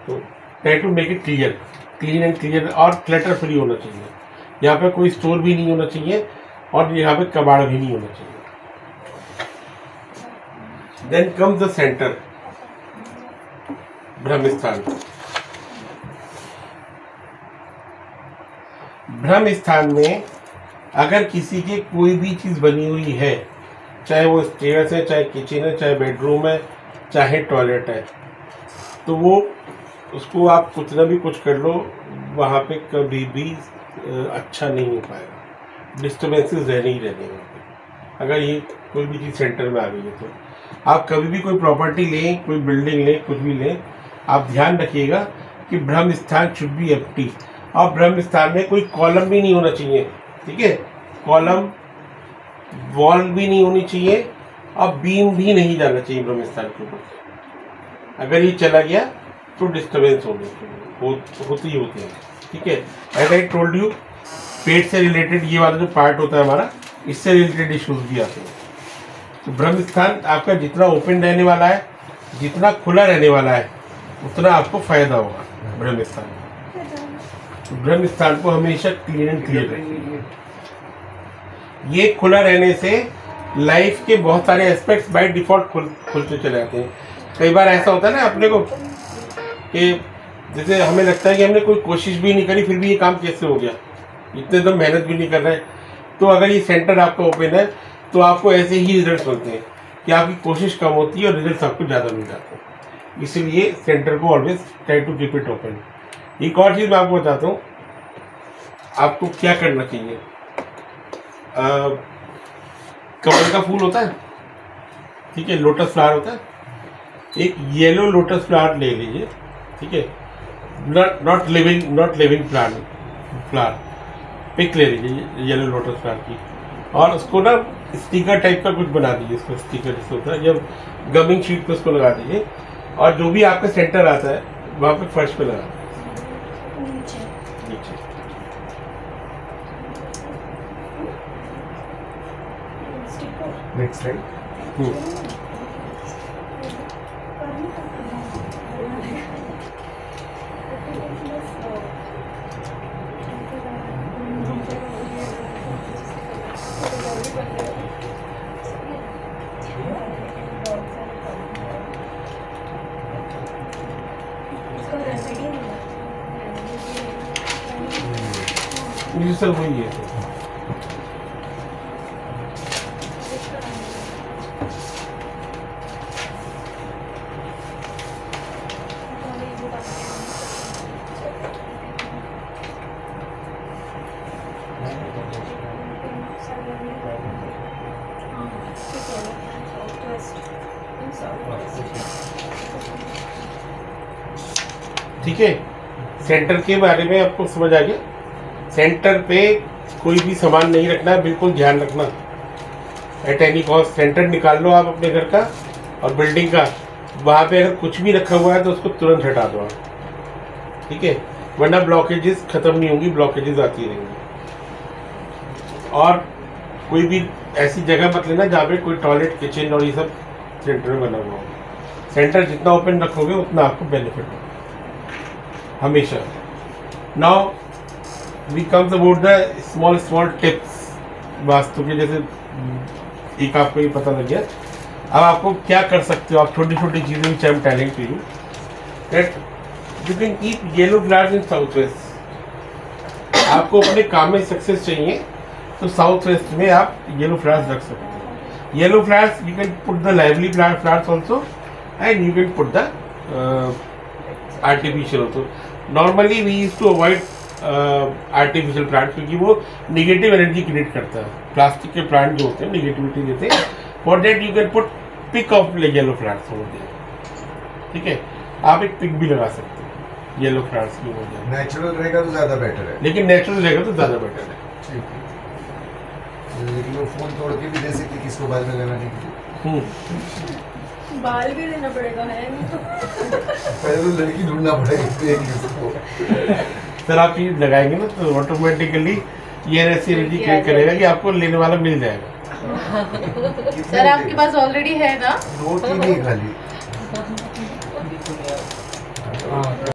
तो try to make it clear, clean and clear, और clutter free होना चाहिए। यहाँ पे कोई स्टोर भी नहीं होना चाहिए और यहाँ पे कबाड़ भी नहीं होना चाहिए। देन कम्स द सेंटर, ब्रह्म स्थान। ब्रह्म स्थान में अगर किसी के कोई भी चीज बनी हुई है, चाहे वो स्टेयर्स है, चाहे किचन है, चाहे बेडरूम है, चाहे टॉयलेट है, तो वो उसको आप कुछ ना भी कुछ कर लो, वहाँ पे कभी भी अच्छा नहीं हो पाएगा, डिस्टर्बेंसेस रहने ही रहने हैं। अगर ये कोई भी चीज़ सेंटर में आ गई है तो आप कभी भी कोई प्रॉपर्टी लें, कोई बिल्डिंग लें, कुछ भी लें, आप ध्यान रखिएगा कि ब्रह्म स्थान शुड बी एम्प्टी, और ब्रह्म स्थान में कोई कॉलम भी नहीं होना चाहिए। ठीक है, कॉलम वॉल भी नहीं होनी चाहिए और बीम भी नहीं जाना चाहिए ब्रह्म स्थान के ऊपर। अगर ये चला गया तो डिस्टर्बेंस होती है। ठीक है, एज आई टोल्ड यू, पेट से रिलेटेड ये वाला जो पार्ट होता है हमारा, इससे रिलेटेड इश्यूज भी आते हैं। तो ब्रह्म स्थान आपका जितना ओपन रहने वाला है, जितना खुला रहने वाला है, उतना आपको फायदा होगा ब्रह्म स्थान में। ब्रह्म स्थान को हमेशा क्लीन एंड क्लियर रखिए। ये खुला रहने से लाइफ के बहुत सारे एस्पेक्ट्स बाय डिफॉल्ट खुलते चले जाते हैं। कई बार ऐसा होता है ना अपने को कि जैसे हमें लगता है कि हमने कोई कोशिश भी नहीं करी, फिर भी ये काम कैसे हो गया, इतने तो मेहनत भी नहीं कर रहे। तो अगर ये सेंटर आपका ओपन है तो आपको ऐसे ही रिजल्ट मिलते हैं कि आपकी कोशिश कम होती है और रिजल्ट आपको ज़्यादा मिल जाते हैं। इसीलिए सेंटर को always try to keep it open. एक और चीज़ मैं आपको बताता हूँ, आपको क्या करना चाहिए। कमल का फूल होता है, ठीक है, लोटस फ्लावर होता है, एक येलो लोटस फ्लावर ले लीजिए। ठीक है, नॉट लिविंग फ्लावर पिक ले लीजिए येलो लोटस फ्लावर की, और उसको ना स्टिकर टाइप का कुछ बना दीजिए। इसको स्टिकर जैसे होता है, जब गमिंग शीट पे उसको लगा दीजिए, और जो भी आपका सेंटर आता है वहाँ पे फर्श पे लगा दीजिए नीचे। नेक्स्ट टाइम ये सब वही है। ठीक है, सेंटर के बारे में आपको समझ आ गया। सेंटर पे कोई भी सामान नहीं रखना, बिल्कुल ध्यान रखना। एट एनी कॉस्ट सेंटर निकाल लो आप अपने घर का और बिल्डिंग का, वहाँ पे अगर कुछ भी रखा हुआ है तो उसको तुरंत हटा दो आप। ठीक है, वरना ब्लॉकेजेस खत्म नहीं होंगी, ब्लॉकेजेस आती रहेंगी। और कोई भी ऐसी जगह मत लेना जहाँ पे कोई टॉयलेट, किचन और ये सब सेंटर में बना हुआ हो। सेंटर जितना ओपन रखोगे उतना आपको बेनिफिट होगा हमेशा। Now we comes about the small tips vastu के, जैसे एक आपको ये पता लग गया। अब आपको क्या कर सकते हो आप, छोटी छोटी चीज़ें which I am telling to you that you can keep yellow flowers in south west. आपको अपने काम में सक्सेस चाहिए तो साउथ वेस्ट में आप येलो फ्लावर्स रख सकते हो। Yellow flowers you can put the lively flowers also and you can put the artificial also. Normally we use to avoid artificial plant, क्योंकि वो निगेटिव एनर्जी क्रिएट करता है। प्लास्टिक के प्लांट जो होते हैं निगेटिविटी देते हैं। For that you can put pick of yellow flowers over there. ठीक है, आप एक पिक भी लगा सकते हैं येलो फ्लावर्स की वजह। नेचुरल रहेगा तो ज्यादा बेटर है, लेकिन नेचुरल रहेगा तो ज्यादा बेटर है। लेकिन वो फूल तोड़ के भी दे सकते किसको बाल में लगाने के लिए। बाल भी देना पड़ेगा है पहले तो लड़की ढूंढना पड़ेगा। सर आप चीज लगाएंगे ना तो ऑटोमेटिकली ये ऐसी एनर्जी क्रिएट करेगा कि आपको लेने वाला मिल जाएगा। सर आपके पास ऑलरेडी है ना, 2-3 ही खाली।